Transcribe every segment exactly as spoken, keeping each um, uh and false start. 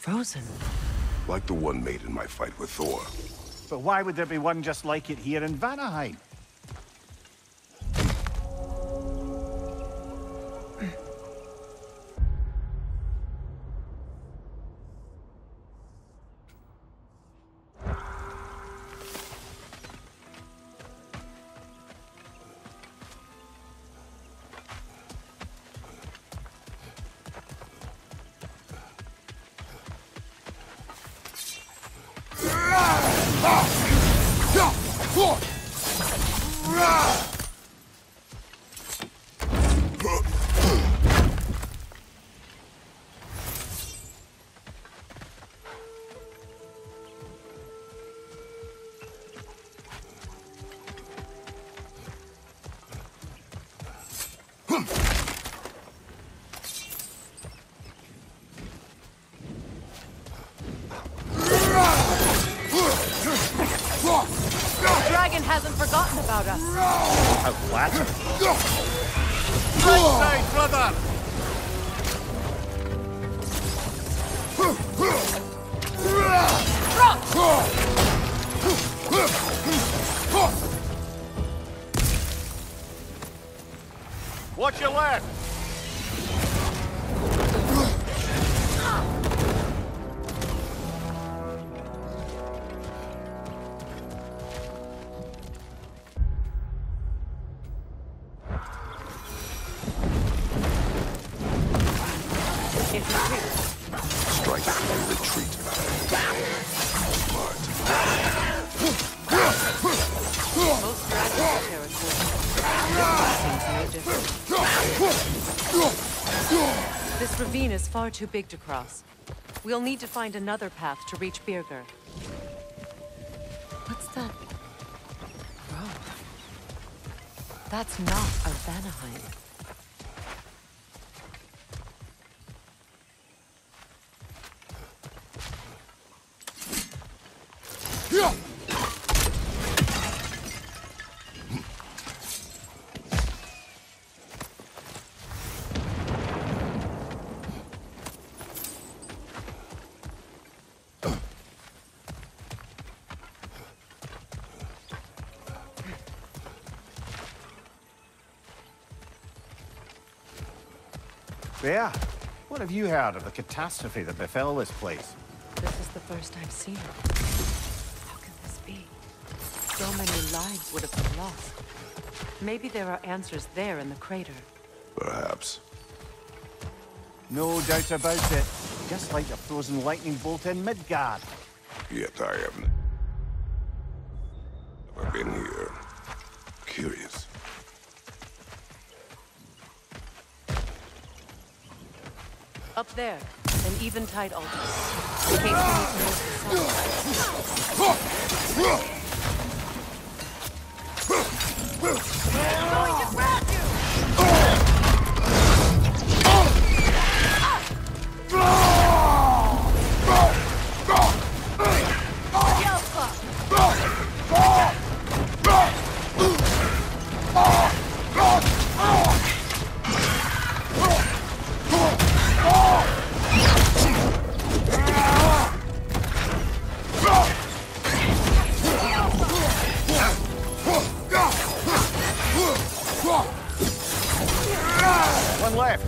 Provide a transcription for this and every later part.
Frozen. Like the one made in my fight with Thor. But why would there be one just like it here in Vanaheim? Hasn't forgotten about us. How flattering. Right side, brother! Watch your left! Strike and retreat. Smart. Most dragons territory. Seems no different. This ravine is far too big to cross. We'll need to find another path to reach Birgir. What's that? Grove. That's not a Vanaheim. Bear, what have you heard of the catastrophe that befell this place? This is the first I've seen it. How can this be? So many lives would have been lost. Maybe there are answers there in the crater. Perhaps. No doubt about it. Just like a frozen lightning bolt in Midgard. Yet I haven't never been here. Curious. Up there, an eventide altar. In case we need to move the sun. I'm going to grab you! One left.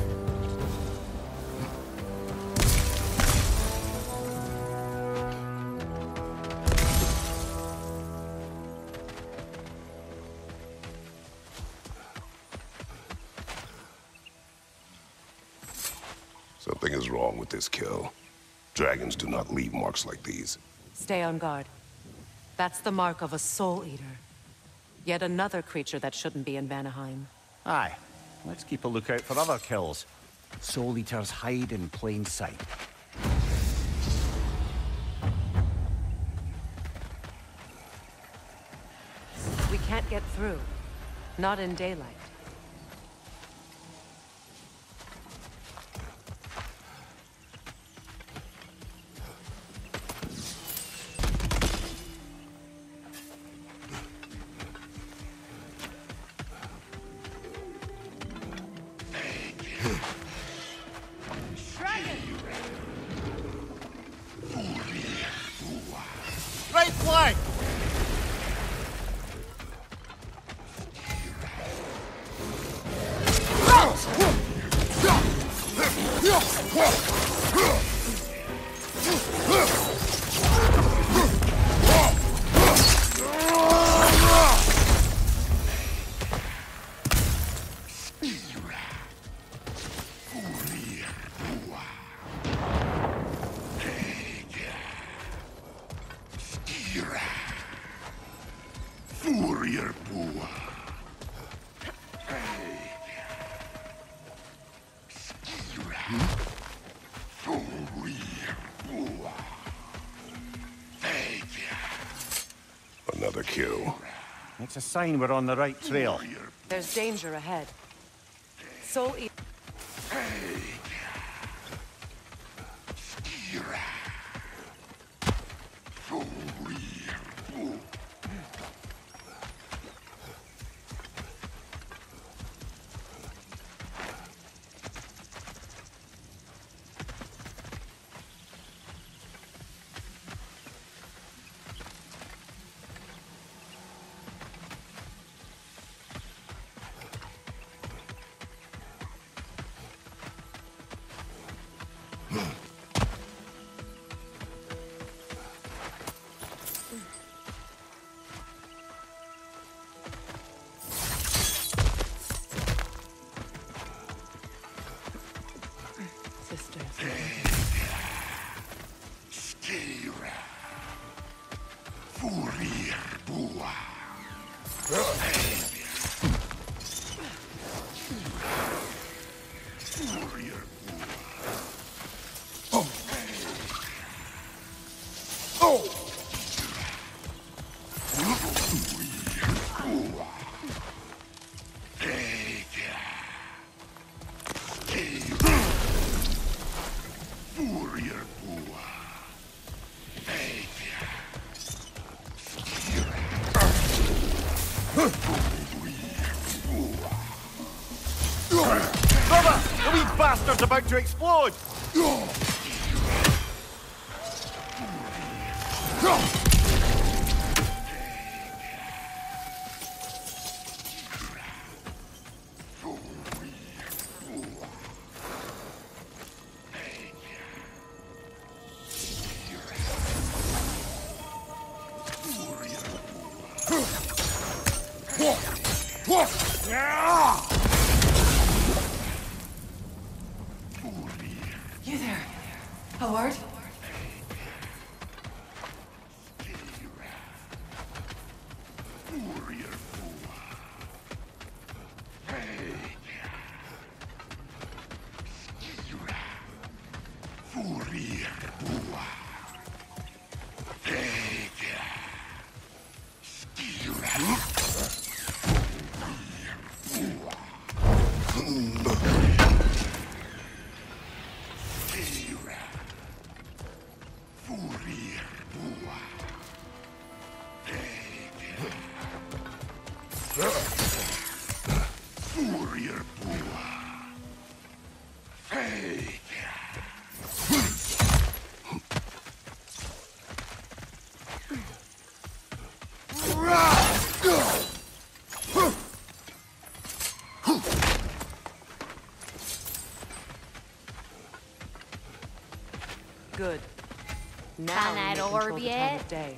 Something is wrong with this kill. Dragons do not leave marks like these. Stay on guard. That's the mark of a soul eater. Yet another creature that shouldn't be in Vanaheim. Aye. Let's keep a lookout for other kills. Soul Eaters hide in plain sight. We can't get through. Not in daylight. flank! Another kill. It's a sign we're on the right trail. There's danger ahead. Soul Eater. Bastard's about to explode! You there, Howard? Good. Now Found you that may orb control the time yet? of day.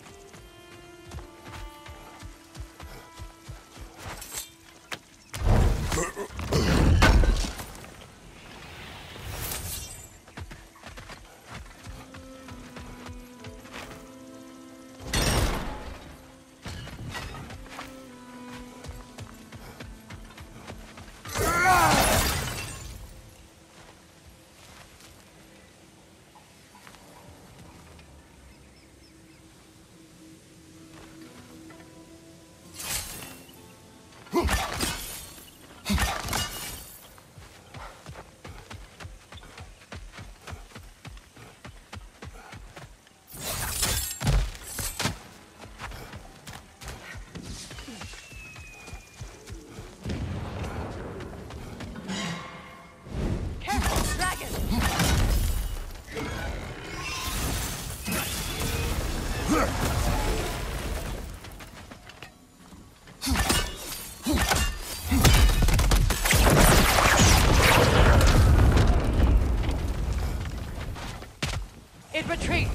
It retreats!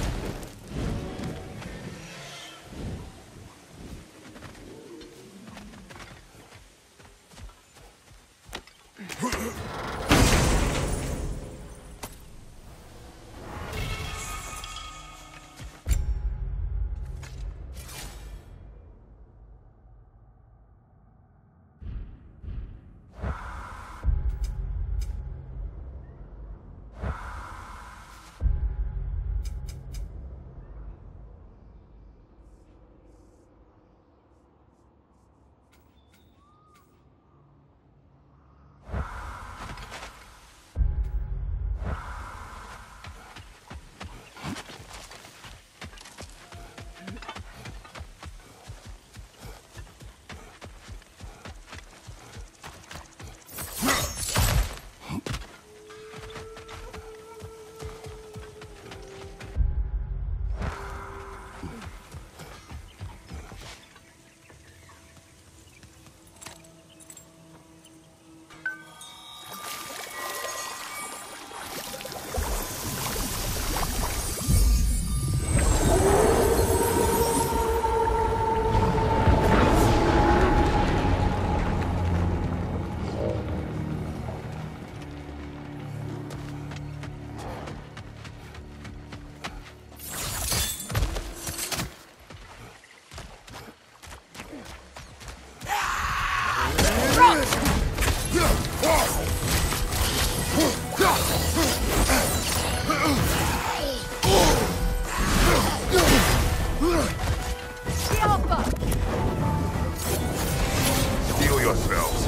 Steel yourselves.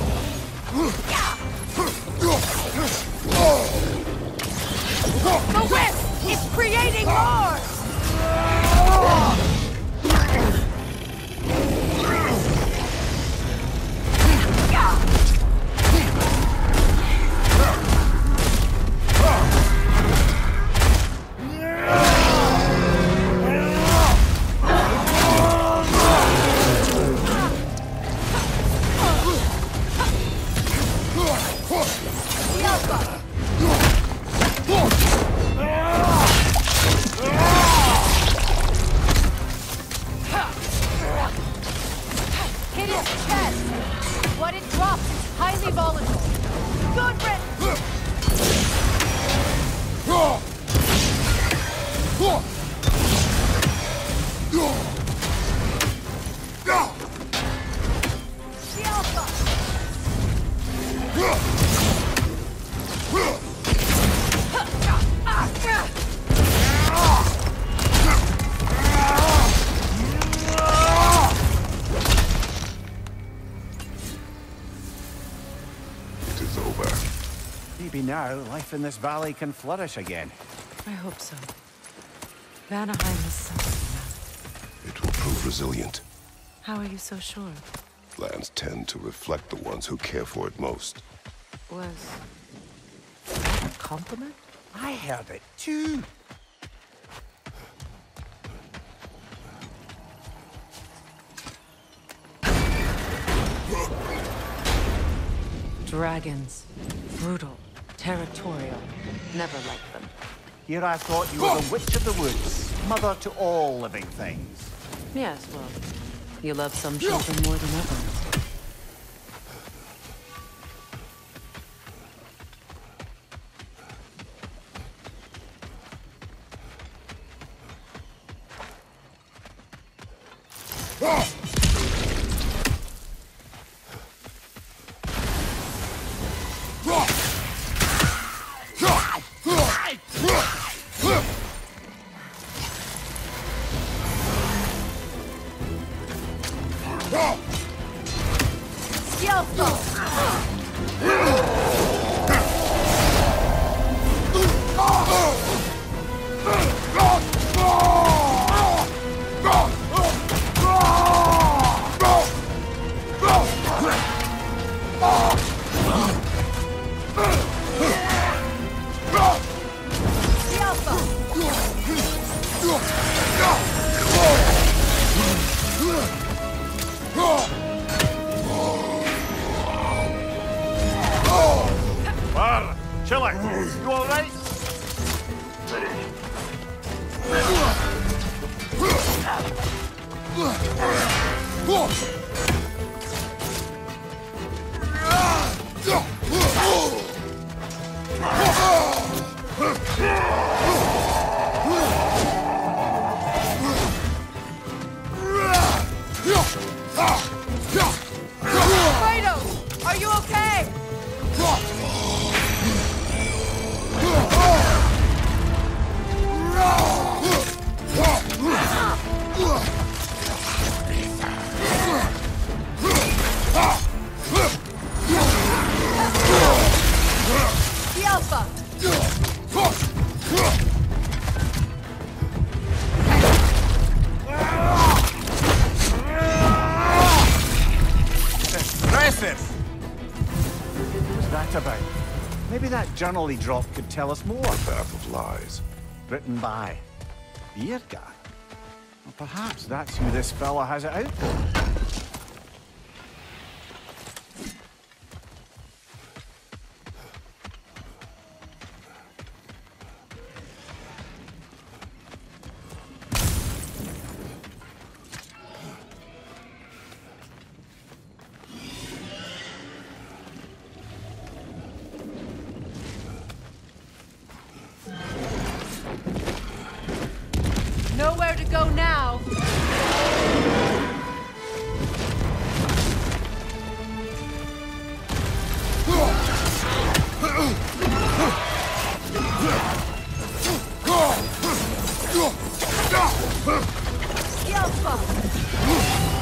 The whip is creating more! Hit his chest! What it drops is highly volatile. Good riddance! It is over. Maybe now life in this valley can flourish again. I hope so. Vanaheim is something It will prove resilient. now. How are you so sure? Lands tend to reflect the ones who care for it most. Was that a compliment? I heard it too. Dragons. Brutal. Territorial. Never liked them. Here I thought you were the witch of the woods, mother to all living things. Yes, well, you love some children more than others. Ah! Kratos, are you okay? The Alpha! Impressive! What was that about? Maybe that journal he dropped could tell us more. Path of lies. Written by the Ear Guy. Well, perhaps that's who this fella has it out for. Nowhere to go now. The Alpha!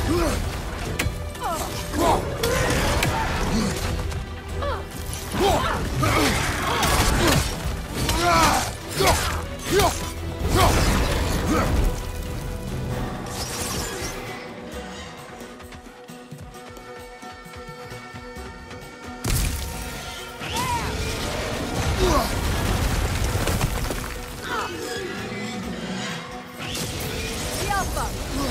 The Alpha!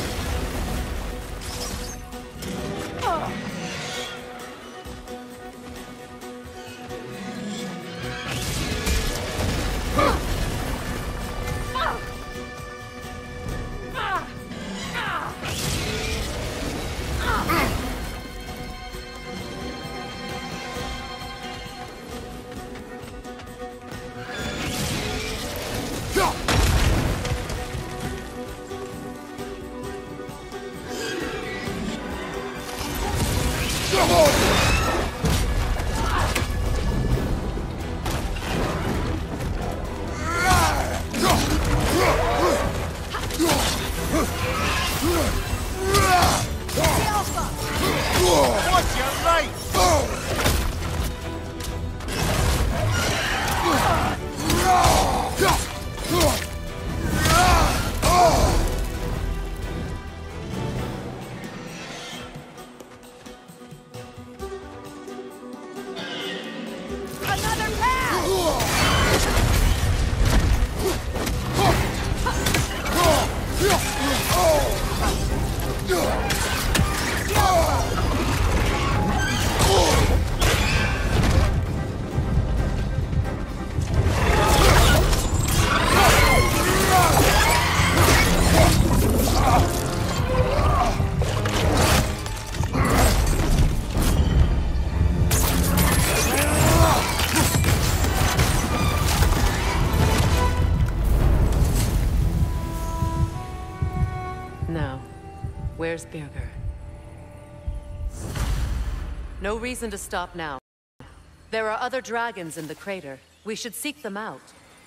What's your right? Another path! Now, where's Birger? No reason to stop now. There are other dragons in the crater. We should seek them out.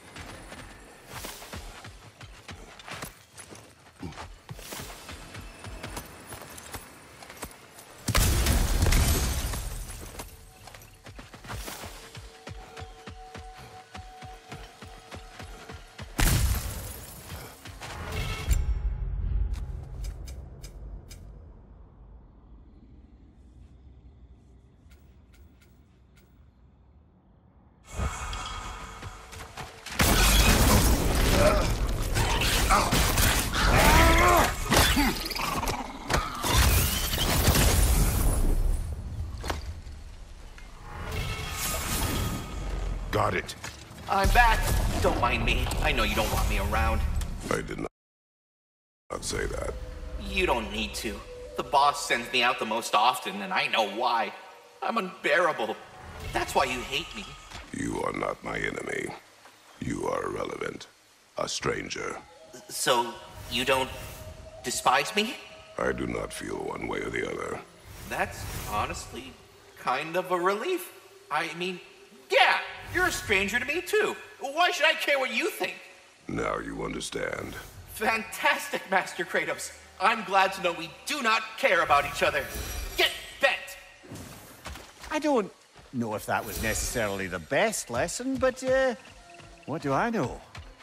Got it. I'm back. Don't mind me. I know you don't want me around. I did not, not say that. You don't need to. The boss sends me out the most often, and I know why. I'm unbearable. That's why you hate me. You are not my enemy. You are irrelevant. A stranger. So, you don't despise me? I do not feel one way or the other. That's honestly kind of a relief. I mean, yeah, you're a stranger to me too. Why should I care what you think? Now you understand. Fantastic, Master Kratos. I'm glad to know we do not care about each other. Get bent! I don't know if that was necessarily the best lesson, but, uh, what do I know?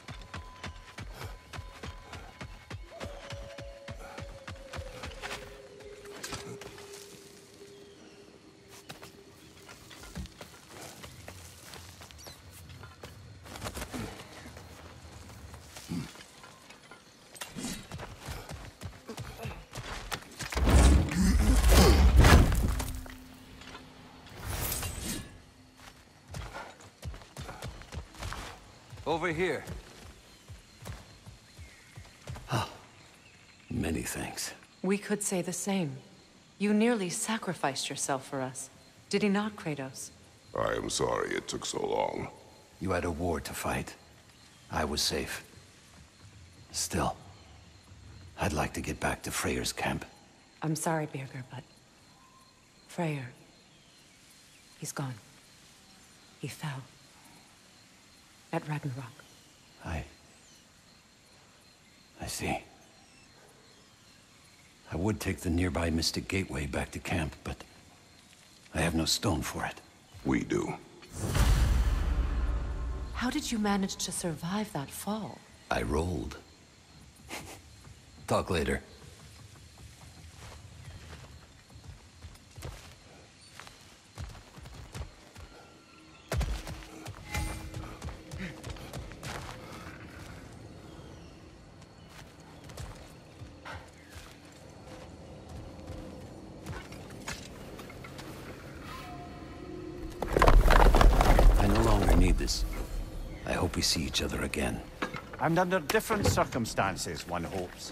Over here. Oh, many thanks. We could say the same. You nearly sacrificed yourself for us. Did he not, Kratos? I am sorry it took so long. You had a war to fight. I was safe. Still, I'd like to get back to Freyr's camp. I'm sorry, Birgir, but... Freyr... He's gone. He fell. At Ragnarok. I... I see. I would take the nearby Mystic Gateway back to camp, but... I have no stone for it. We do. How did you manage to survive that fall? I rolled. Talk later. This. I hope we see each other again. And under different circumstances, one hopes.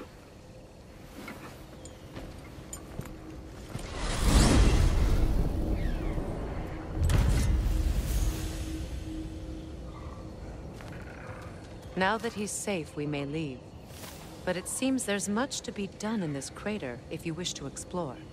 Now that he's safe, we may leave. But it seems there's much to be done in this crater if you wish to explore.